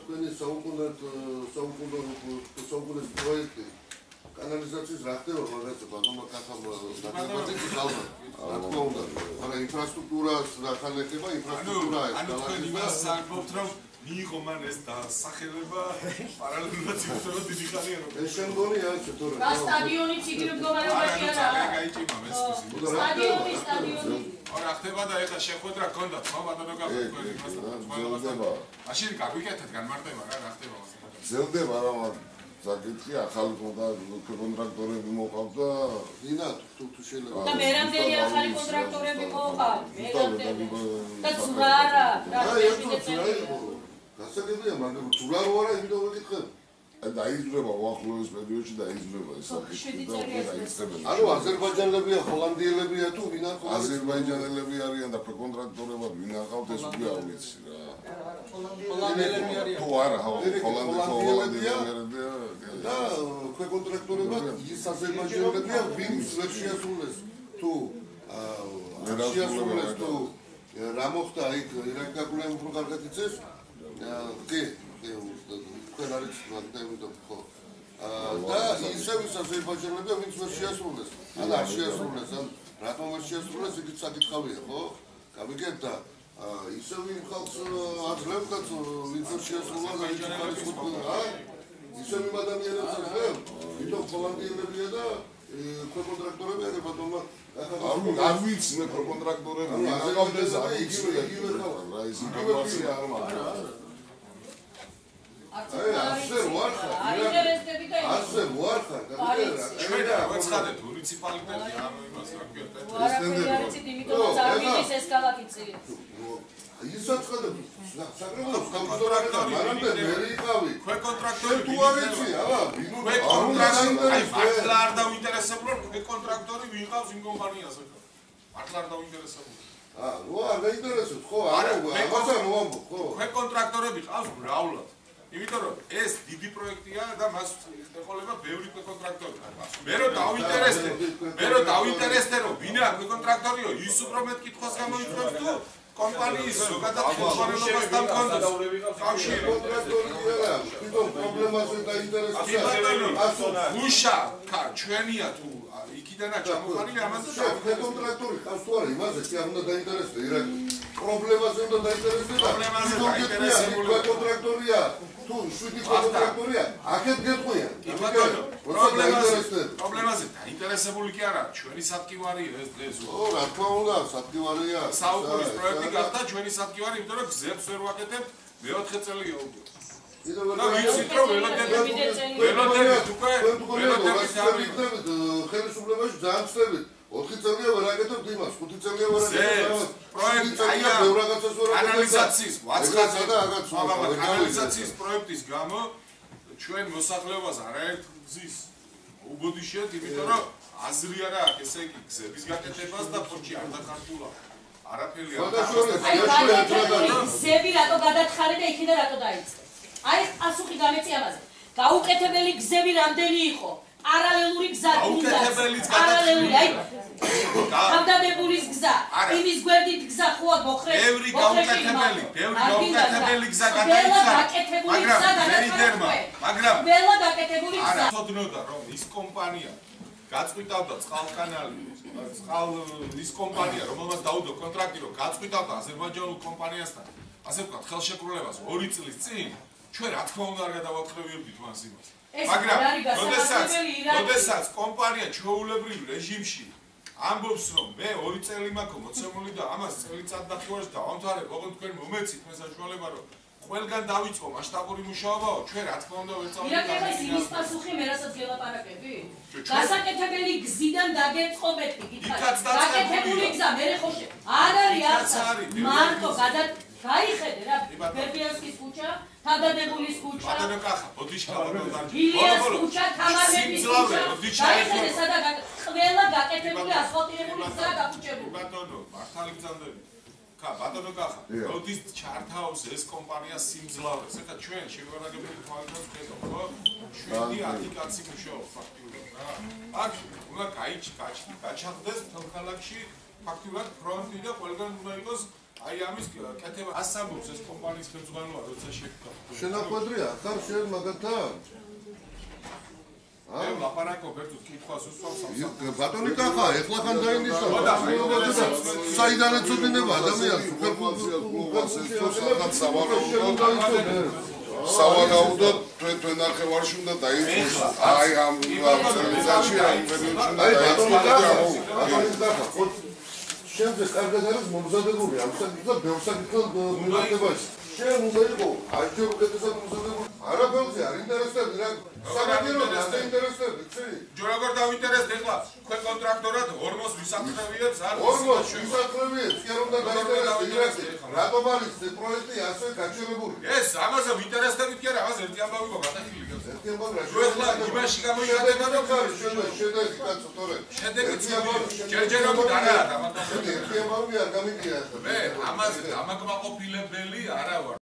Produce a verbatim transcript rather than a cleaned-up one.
თქვენი საუკუნოდ საუკუნოდ პროექტი კანალიზაციის რა ხდება მაგაზე ბატონმა კახამ დაგებაზე გალმა რა თქმა უნდა მაგრამ ინფრასტრუქტურას რა ხალხება ინფრასტრუქტურა ეს ანუ თქვენ იმას საუბრობთ რომ მიიღო მან ეს დასახელება პარალელურად იმუშავა დიდი ხანია რომ ეს შემდგომია თორე რა სტადიონი ციგრ მდგომარეობაში არაა გაიჭიმა ეს სტადიონი სტადიონი არა ხდება და ეხლა შეხვედრა გქონდა ხო ბატონო გახდა თქვენ იმას მაშინ გაგვიკეთეთ განმარტება რა რა ხდება ზელდება რა საკითხი ახალი კონტრაქტორები მოყავთ და ვინა თუ თუ შეიძლება და მერამდენი ახალი კონტრაქტორები მოყავთ მერამდენი და ზურა არა რა გასაგებია მაგრამ ზურა რო არა იმიტომ ვეკითხებ დაიზრება უახლოეს პერიოდში დაიზრება ეს საკითხი და დაიწყებენ ანუ აზერბაიჯანელებია ჰოლანდიელებია თუ ვინ არის აზერბაიჯანელები არიან და კონტრაქტორებად ვინ აყავთ ეს უკვე არ ვიცი რა ჰოლანდიელები არიან ხო არა ჰოლანდიელებია და კონტრაქტორებად ის აზერბაიჯანელებია ვინც ვერ შეასრულეს თუ არ შეასრულეს თუ რა მოხდა იქ ირაკგაგულამ უფრო კარგად იცეს კი თქვენ არის მაგდაიმიტო ხო და ისევ ის აზერბაიჯანელებია ვინც ვერ შეასრულეს ან არ შეასრულეს ან რატომ ვერ შეასრულეს იქით საკითხავია ხო გავიგებთ და ისევ იმ ხალხს აძლევთ ვინც ვერ შეასრულა და ის არის ხო ისევ იმ ადამიანებს აძლევთ ვინც ჰოლანდიელებია და კონტრაქტორები არის ბატონმა არ ვიცი მე კონტრაქტორები აკავდეს არ იგივე იგივე რა ის ინფორმაცია არ მაქვს აი ასე ვარხარ ასე ვარხარ ჩვენ რა ვეცხადეთ მუნიციპალიტეტი ამ იმას რა გიერთეთ ეს ტენდერი იმიტომ ამის ეს კალაკიცი ისაც ხადებ საკრებულოს კონტრაქტორი მარამდე მე იყავი ქვე კონტრაქტორი თუ არ იცი აბა ქვე კონტრაქტორი აი მართლა არ დაინტერესებული რომ ქვე კონტრაქტორი ვიყავს იმ კომპანიაზე მართლა არ დაინტერესებული აა ნუ არ დაინტერესებს ხო არა აბა რა მოამბობ ხო ქვე კონტრაქტორები ყავს მრავლად იმიტომ რომ ეს დიდი პროექტია და მას ეხოლება ბევრი კონტრაქტორი. მე რო დავინტერესდე, მე რო დავინტერესდე რომ ვინაა კონტრაქტორიო, ის უფრო მეტ კითხვას გამოიწვევს თუ კომპანიის ზოგადად ხელმძღვანელობასთან კონდეს. კავშირი კონტრაქტორია, თვითონ პრობლემაზე დაინტერესდა. გუშა, ხა, ჩვენია თუ იქიდანაც ჩამოყალიბე ამაზე კონტრაქტორი ხავს თუ არა იმაზე კი არ უნდა დაინტერესდე ირაკ პრობლემაზე უნდა დაინტერესდე და პრობლემაზე დაინტერესებული კონტრაქტორია თუ შვიდი კონტრაქტორია აქეთ გეტყვია კი ბატონო პრობლემაზე პრობლემაზე დაინტერესებული კი არა ჩვენი სადგივარია ეს ეს ო რა თქმა უნდა სადგივარია საუკუნის პროექტი გახდა ჩვენი სადგივარი იმიტომ რომ გზებს ვერ ვაკეთებთ მეოთხე წელია უკვე და ვიცით რომ ველოდებით ველოდებით უკვე ველოდებით ავიქნებით ხელისუფლებაში ძალიან ვწდებით ოთხი წელია ვერ აკეთებთ იმას ხუთი წელია ვერ აკეთებთ პროექტი აი კანალიზაციის ვაცხაძე და კანალიზაციის პროექტის გამო ჩვენ მოსახლეობას არაერთ გზის უბოდიშეთ იმიტომ რომ აზრი არა აქვს ესე იგი გზების გაკეთებას და პორტი არ დახარჯულა არაფერი არ დაახარჯულა გზები რატო გადათხარე და იქიდან რატო დაიწყე აი პასუხი გამეცი ამაზე გაუკეთებელი გზები რამდენი იყო პარალელური გზა პარალელური აი გამდადებულის გზა იმის გვერდით გზა ხო აქვს მოხრე ბევრი გაუკეთებელი ბევრი გაუკეთებელი გზა გადაიცა მაგრამ მაგრამ ყველა გაკეთებული გზა არა თოდნოდა რომ ის კომპანია გაწყვიტავდა წყალკანალი წყალ ის კომპანია რომელმაც დაუდო კონტრაქტი რომ გაწყვიტავდა აზერბაიჯანულ კომპანიასთან ასე ვთქვათ ხელშეკრულებას ორი წლის წინ ჩვენ რა თქმა უნდა არ გადავათხრევიებდით მას იმას მაგრამ როდესაც როდესაც კომპანია ჩვეულებრივ რეჟიმში ამბობს რომ მე ორი წელი მაქვს მოცემული და ამას წელიწად დახევარს დავამთავრებ ოღონდ თქვენ მომეცით მე საშუალება რომ ყველგან დავიწყო მასშტაბური მუშაობაო ჩვენ რა თქმა უნდა ვერ წავიდეთ ირაკება ის იმის პასუხი მე რასაც გელაპარაკები გასაკეთებელი გზიდან დაგეწყობეთი გითხარით გასაკეთებული გზა მე ხო შე არ არის არც მარტო გადა გაიხედე რა ბერბიასკის ქუჩა თავდადებულის ქუჩა ბატონო კახა ბოდიშკა ბატონო ილიას ქუჩა თამარების ქუჩა გაიხედე სადა ყველა გაკეთებული ასფალტირებული გზაა გაკუჭებული ბატონო მართალი გზანდები კა ბატონო კახა როდის ჩართავს ეს კომპანია სიმძლავრეს ეხლა ჩვენ შევარაგებელი თვალთავს ვხედავ ხო შვიდი ათი კაცი მუშაობს ფაქტიურად რა აქ უნდა გაიჩ გაჩნდეს მთელ ქალაქში ფაქტიურად ფრონტი და ყველგან უნდა იყოს აი ამის კეთება ას ამბობს ეს კომპანიის ხელმძღვანელობა როცა შეგვქა. შენახვედრია, ხარ შენ მაგათთან? მე ლაპარაკობ ერთად კითხვას უსვამს ამ ბატონი კახა, ეხლა ხან დაინიშნა. საიდანაც უდინება ადამიანს, კლუბს ეს თუ სადღაც სავარაუდოდ სავარაუდოდ თქვენ თქვენ არხევარში უნდა დაიწყოს აი ამ წელიწადში ამ პერიოდში უნდა დაიწყოს შემდეგ კარგად არის მომზადებული ამ საკითხზე ბევრ საკითხზე მიმართებაში შენ უნდა იყო აჯერ უკეთესად მომზადებული არაფერზე არ ინტერესდება რა სამაგიეროდ არ ინტერესდება იცი ჯორაგორ დავინტერესდ ეხლა თქვენ კონტრაქტორად ორმოს ვისაქმრებიებს არ ორმოს ვისაქმრებიებს კი არ უნდა დაინტერესდეთ რატომ არის ეს პროექტი ასე გაჩერებული ეს ამაზე ვინტერესდებით კი არა ამაზე ერთი ამბავი მოგატახილი გქონდა ერთი ამბავი რა რო ეხლა იმაში გამოიხადება და შედეგი კაცო თორე შედეგი ჯერჯერობით არაა და მაგრამ ერთი ამბავი არ გამიგია მე ამაზე დამაკმაყოფილებელი არა ვარ